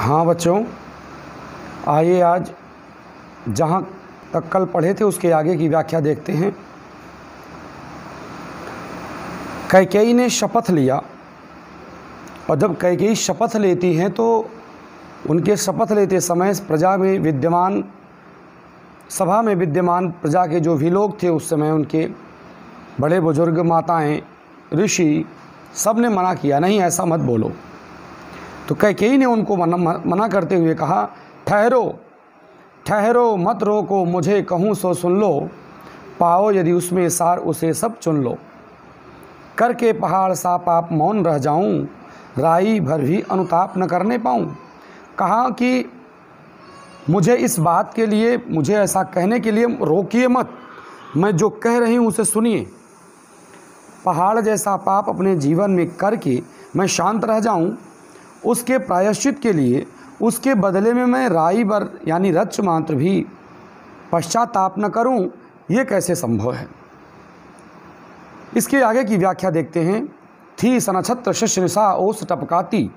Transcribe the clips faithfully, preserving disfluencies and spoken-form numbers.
हाँ बच्चों, आइए आज जहाँ तक कल पढ़े थे उसके आगे की व्याख्या देखते हैं। कैकेयी ने शपथ लिया, और जब कैकेयी शपथ लेती हैं तो उनके शपथ लेते समय प्रजा में विद्यमान सभा में विद्यमान प्रजा के जो भी लोग थे उस समय, उनके बड़े बुजुर्ग, माताएं, ऋषि, सब ने मना किया, नहीं ऐसा मत बोलो। तो कैकेयी ने उनको मना मना करते हुए कहा, ठहरो ठहरो मत रोको, मुझे कहूँ सो सुन लो, पाओ यदि उसमें सार उसे सब चुन लो। करके पहाड़ सा पाप मौन रह जाऊं, राई भर भी अनुताप न करने पाऊं। कहा कि मुझे इस बात के लिए, मुझे ऐसा कहने के लिए रोकिए मत, मैं जो कह रही हूँ उसे सुनिए। पहाड़ जैसा पाप अपने जीवन में करके मैं शांत रह जाऊं, उसके प्रायश्चित के लिए, उसके बदले में मैं राई भर यानी रच मात्र भी पश्चाताप न करूं, ये कैसे संभव है। इसके आगे की व्याख्या देखते हैं। थी सनक्षत्र शशनिशा ओस टपकाती,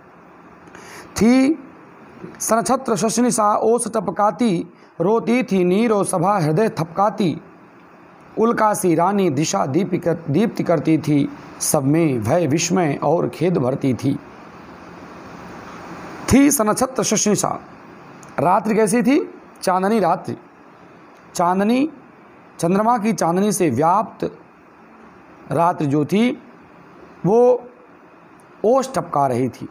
थी सनक्षत्र शशनिशा ओस टपकाती, रोती थी नीरो सभा हृदय थपकाती। उल्कासी रानी दिशा दीप दीप्ति करती थी, सब में भय विस्मय और खेद भरती थी। थी सनक्षत्र शशनिशा, रात्रि कैसी थी? चांदनी रात्रि, चांदनी चंद्रमा की चांदनी से व्याप्त रात्रि जो थी वो ओस टपका रही थी।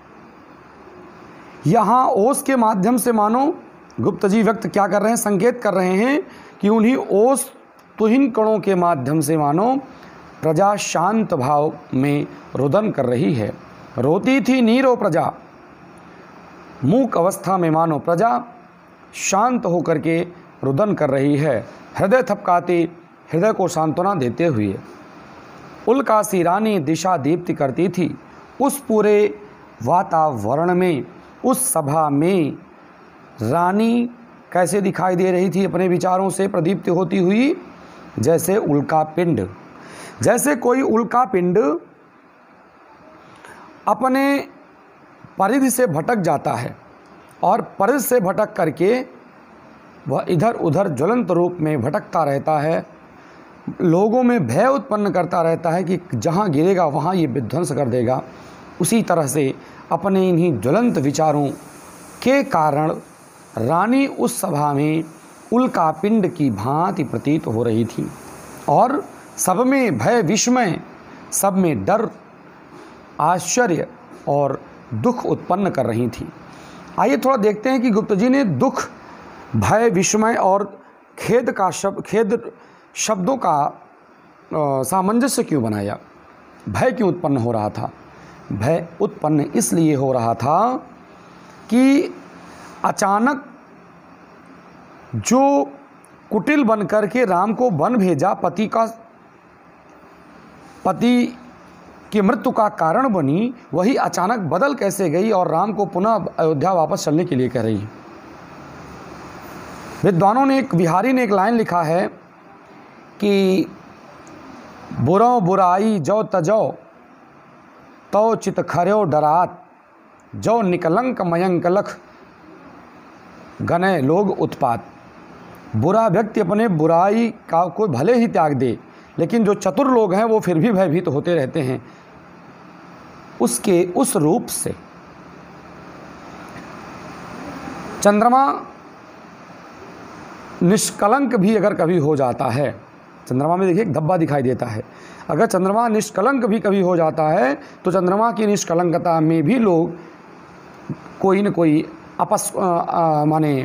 यहाँ ओस के माध्यम से मानो गुप्त जी व्यक्त क्या कर रहे हैं, संकेत कर रहे हैं कि उन्हीं ओस तुहिन कणों के माध्यम से मानो प्रजा शांत भाव में रुदन कर रही है। रोती थी नीरो प्रजा, मूक अवस्था में मानो प्रजा शांत होकर के रुदन कर रही है, हृदय थपकाती, हृदय को सांत्वना देते हुए। उल्कासी रानी दिशा दीप्ति करती थी, उस पूरे वातावरण में, उस सभा में रानी कैसे दिखाई दे रही थी, अपने विचारों से प्रदीप्त होती हुई, जैसे उल्का पिंड, जैसे कोई उल्का पिंड अपने परिधि से भटक जाता है और परिधि से भटक करके वह इधर उधर ज्वलंत रूप में भटकता रहता है, लोगों में भय उत्पन्न करता रहता है कि जहाँ गिरेगा वहाँ ये विध्वंस कर देगा। उसी तरह से अपने इन्हीं ज्वलंत विचारों के कारण रानी उस सभा में उल्का पिंड की भांति प्रतीत हो रही थी, और सब में भय विस्मय, सब में डर, आश्चर्य और दुख उत्पन्न कर रही थी। आइए थोड़ा देखते हैं कि गुप्त जी ने दुख, भय, विस्मय और खेद का शब्द खेद शब्दों का सामंजस्य क्यों बनाया। भय क्यों उत्पन्न हो रहा था? भय उत्पन्न इसलिए हो रहा था कि अचानक जो कुटिल बन कर के राम को वन भेजा, पति का पति की मृत्यु का कारण बनी, वही अचानक बदल कैसे गई और राम को पुनः अयोध्या वापस चलने के लिए कह रही है। विद्वानों ने, एक बिहारी ने एक लाइन लिखा है कि बुरो बुराई जो तजो तो चित खर्यो डरात, जो निकलंक मयंक लख गने लोग उत्पात। बुरा व्यक्ति अपने बुराई का कोई भले ही त्याग दे, लेकिन जो चतुर लोग हैं वो फिर भी भयभीत तो होते रहते हैं। उसके उस रूप से चंद्रमा निष्कलंक भी अगर कभी हो जाता है, चंद्रमा में देखिए एक धब्बा दिखाई देता है, अगर चंद्रमा निष्कलंक भी कभी हो जाता है तो चंद्रमा की निष्कलंकता में भी लोग कोई न कोई अपस माने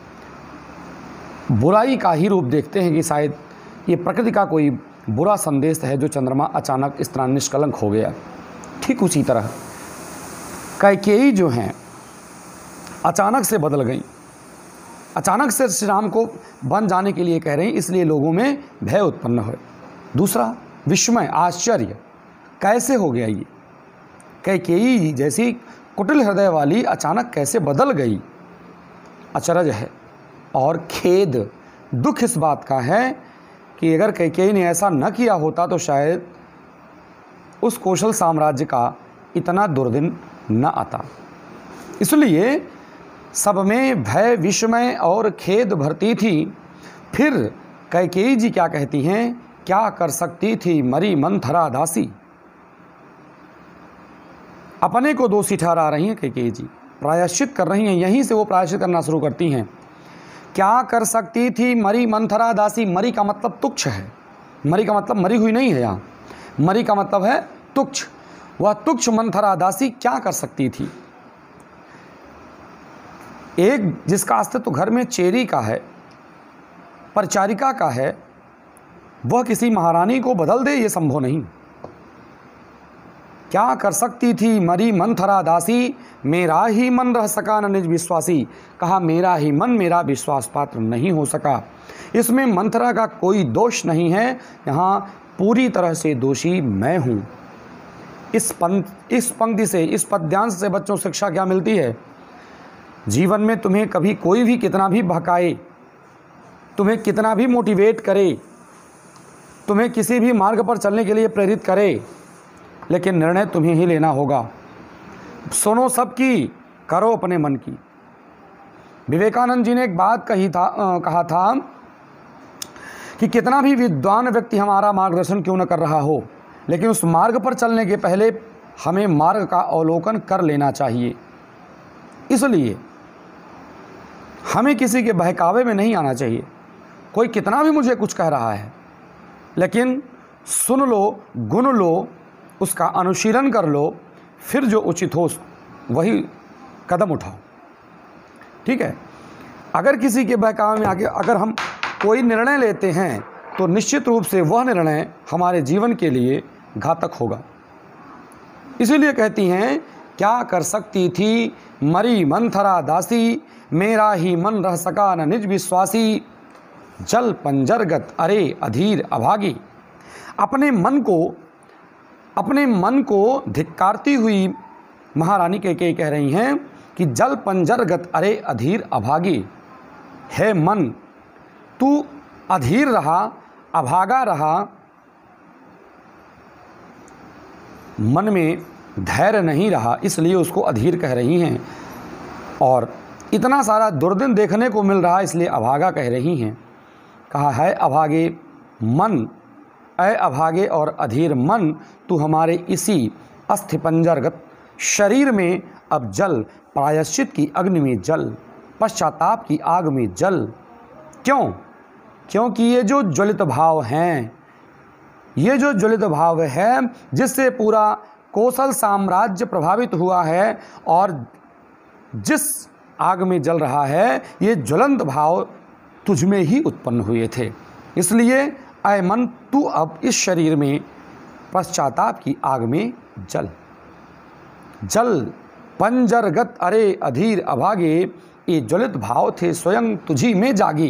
बुराई का ही रूप देखते हैं कि शायद ये प्रकृति का कोई बुरा संदेश है जो चंद्रमा अचानक इस तरह निष्कलंक हो गया। ठीक उसी तरह कैकेयी जो हैं अचानक से बदल गई, अचानक से श्री राम को बन जाने के लिए कह रही, इसलिए लोगों में भय उत्पन्न हुए। दूसरा विस्मय, आश्चर्य, कैसे हो गया ये? कैकेयी जैसी कुटिल हृदय वाली अचानक कैसे बदल गई, अचरज है। और खेद, दुख इस बात का है कि अगर कैकेयी ने ऐसा न किया होता तो शायद उस कौशल साम्राज्य का इतना दुर्दिन न आता। इसलिए सब में भय, विस्मय और खेद भरती थी। फिर कैकेयी जी क्या कहती हैं, क्या कर सकती थी मरी मंथरा दासी। अपने को दोषी ठहरा रही हैं कैकेयी जी, प्रायश्चित कर रही हैं, यहीं से वो प्रायश्चित करना शुरू करती हैं। क्या कर सकती थी मरी मंथरा दासी। मरी का मतलब तुच्छ है, मरी का मतलब मरी हुई नहीं है, यहाँ मरी का मतलब है तुच्छ। वह तुच्छ मंथरा दासी क्या कर सकती थी। एक जिसका अस्तित्व घर में चेरी का है, परिचारिका का है, वह किसी महारानी को बदल दे, ये संभव नहीं। क्या कर सकती थी मरी मंथरा दासी, मेरा ही मन रह सका न निज विश्वासी। कहा मेरा ही मन मेरा विश्वास पात्र नहीं हो सका। इसमें मंथरा का कोई दोष नहीं है, यहाँ पूरी तरह से दोषी मैं हूँ। इस पंक्ति इस पंक्ति से, इस पद्यांश से बच्चों शिक्षा क्या मिलती है। जीवन में तुम्हें कभी कोई भी कितना भी बहकाए, तुम्हें कितना भी मोटिवेट करे, तुम्हें किसी भी मार्ग पर चलने के लिए प्रेरित करे, लेकिन निर्णय तुम्हें ही लेना होगा। सुनो सबकी, करो अपने मन की। विवेकानंद जी ने एक बात कही था आ, कहा था कि कितना भी विद्वान व्यक्ति हमारा मार्गदर्शन क्यों न कर रहा हो, लेकिन उस मार्ग पर चलने के पहले हमें मार्ग का अवलोकन कर लेना चाहिए। इसलिए हमें किसी के बहकावे में नहीं आना चाहिए। कोई कितना भी मुझे कुछ कह रहा है, लेकिन सुन लो, गुन लो, उसका अनुशीलन कर लो, फिर जो उचित हो वही कदम उठाओ। ठीक है। अगर किसी के बहकावे में आके अगर हम कोई निर्णय लेते हैं तो निश्चित रूप से वह निर्णय हमारे जीवन के लिए घातक होगा। इसीलिए कहती हैं, क्या कर सकती थी मरी मंथरा दासी, मेरा ही मन रह सका न निज विश्वासी। जल पंजरगत अरे अधीर अभागी। अपने मन को अपने मन को धिक्कारती हुई महारानी कैकेयी कह रही हैं कि जल पंजरगत अरे अधीर अभागी। है मन, तू अधीर रहा, अभागा रहा, मन में धैर्य नहीं रहा, इसलिए उसको अधीर कह रही हैं। और इतना सारा दुर्दिन देखने को मिल रहा, इसलिए अभागा कह रही हैं। कहा है अभागे मन, अय अभागे और अधीर मन, तू हमारे इसी अस्थिपंजरगत शरीर में अब जल, प्रायश्चित की अग्नि में जल, पश्चाताप की आग में जल। क्यों? क्योंकि ये जो ज्वलित भाव हैं, ये जो ज्वलित भाव है जिससे पूरा कौशल साम्राज्य प्रभावित हुआ है और जिस आग में जल रहा है, ये ज्वलंत भाव तुझ में ही उत्पन्न हुए थे। इसलिए अय मन, तू अब इस शरीर में पश्चाताप की आग में जल। जल पंजरगत अरे अधीर अभागे, ये ज्वलित भाव थे स्वयं तुझी में जागी।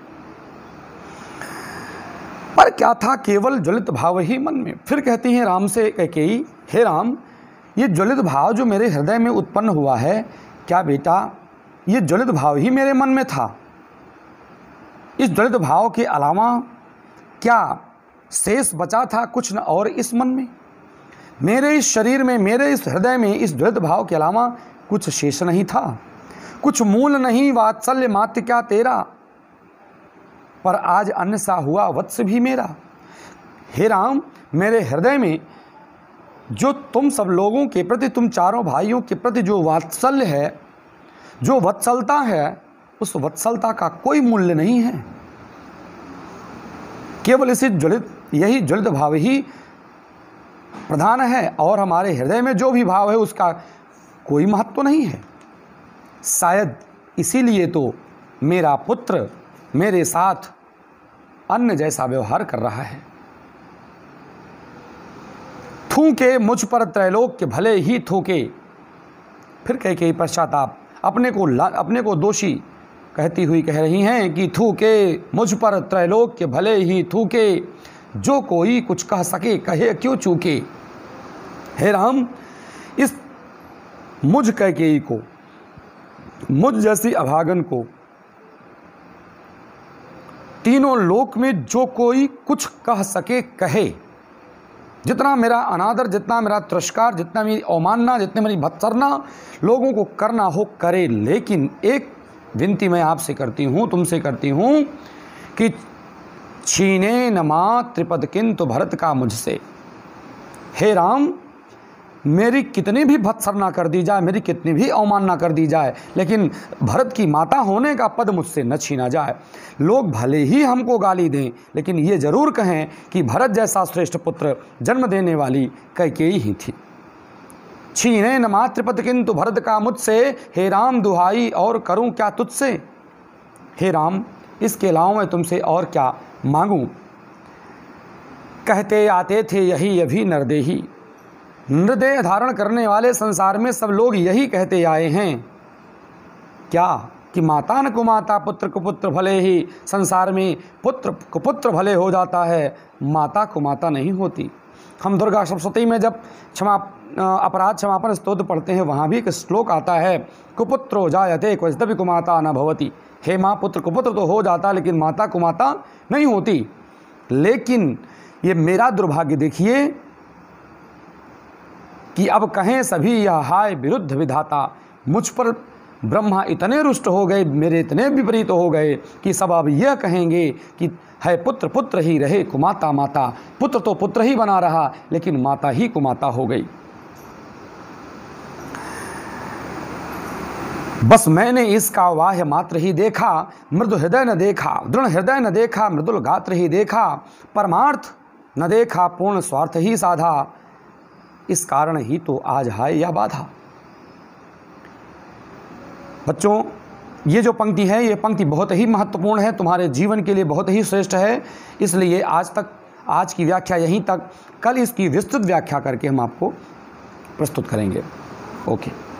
पर क्या था केवल ज्वलित भाव ही मन में। फिर कहती हैं राम से कैकेयी, हे राम, ये ज्वलित भाव जो मेरे हृदय में उत्पन्न हुआ है, क्या बेटा ये ज्वलित भाव ही मेरे मन में था? इस ज्वलित भाव के अलावा क्या शेष बचा था कुछ न और इस मन में? मेरे इस शरीर में, मेरे इस हृदय में इस ज्वलित भाव के अलावा कुछ शेष नहीं था, कुछ मूल नहीं, वात्सल्य मात्र क्या तेरा, पर आज अन्य सा हुआ वत्स भी मेरा। हे राम, मेरे हृदय में जो तुम सब लोगों के प्रति, तुम चारों भाइयों के प्रति जो वात्सल्य है, जो वत्सलता है, उस वत्सलता का कोई मूल्य नहीं है। केवल इसी ज्वलित, यही ज्वलित भाव ही प्रधान है और हमारे हृदय में जो भी भाव है उसका कोई महत्व नहीं है। शायद इसीलिए तो मेरा पुत्र मेरे साथ अन्न जैसा व्यवहार कर रहा है। थूके मुझ पर त्रैलोक्य भले ही थूके। फिर कह के पश्चाताप, अपने को अपने को दोषी कहती हुई कह रही हैं कि थूके मुझ पर त्रैलोक्य भले ही थूके, जो कोई कुछ कह सके कहे क्यों चूके। हे राम, इस मुझ कैकेयी को, मुझ जैसी अभागन को तीनों लोक में जो कोई कुछ कह सके कहे, जितना मेरा अनादर, जितना मेरा तिरस्कार, जितना मेरी अवमानना, जितनी मेरी भत्सरना लोगों को करना हो करे, लेकिन एक विनती मैं आपसे करती हूँ, तुमसे करती हूँ कि छीने न माँ त्रिपद किंतु भरत का मुझसे। हे राम, मेरी कितनी भी भत्सरना कर दी जाए, मेरी कितनी भी अवमानना कर दी जाए, लेकिन भरत की माता होने का पद मुझसे न छीना जाए। लोग भले ही हमको गाली दें, लेकिन ये जरूर कहें कि भरत जैसा श्रेष्ठ पुत्र जन्म देने वाली कैकेयी ही थी। छीने न मातृपद किंतु भरत का मुझसे, हे राम दुहाई और करूं क्या तुझसे। हे राम, इसके अलावा मैं तुमसे और क्या मांगूं। कहते आते थे यही अभी नरदेही, नृदय धारण करने वाले संसार में सब लोग यही कहते आए हैं क्या कि माता न कुमाता पुत्र कुपुत्र भले ही। संसार में पुत्र कुपुत्र भले हो जाता है, माता कुमाता नहीं होती। हम दुर्गा सप्तशती में जब क्षमा अपराध क्षमापन स्तोत्र पढ़ते हैं, वहाँ भी एक श्लोक आता है, कुपुत्रो जायते क्वचिदपि कुमाता न भवति। हे माँ, पुत्र कुपुत्र तो हो जाता, लेकिन माता कुमाता नहीं होती। लेकिन ये मेरा दुर्भाग्य देखिए कि अब कहें सभी यह हाय विरुद्ध विधाता। मुझ पर ब्रह्मा इतने रुष्ट हो गए, मेरे इतने विपरीत हो गए कि सब अब यह कहेंगे कि है पुत्र पुत्र ही रहे, कुमाता माता। पुत्र तो पुत्र ही बना रहा, लेकिन माता ही कुमाता हो गई। बस मैंने इसका वाह्य मात्र ही देखा, मृदु हृदय न देखा, दृढ़ हृदय न देखा, मृदुल गात्र ही देखा, परमार्थ न देखा, पूर्ण स्वार्थ ही साधा। इस कारण ही तो आज हाय या बाधा। बच्चों, ये जो पंक्ति है, ये पंक्ति बहुत ही महत्वपूर्ण है, तुम्हारे जीवन के लिए बहुत ही श्रेष्ठ है। इसलिए आज तक आज की व्याख्या यहीं तक, कल इसकी विस्तृत व्याख्या करके हम आपको प्रस्तुत करेंगे। ओके।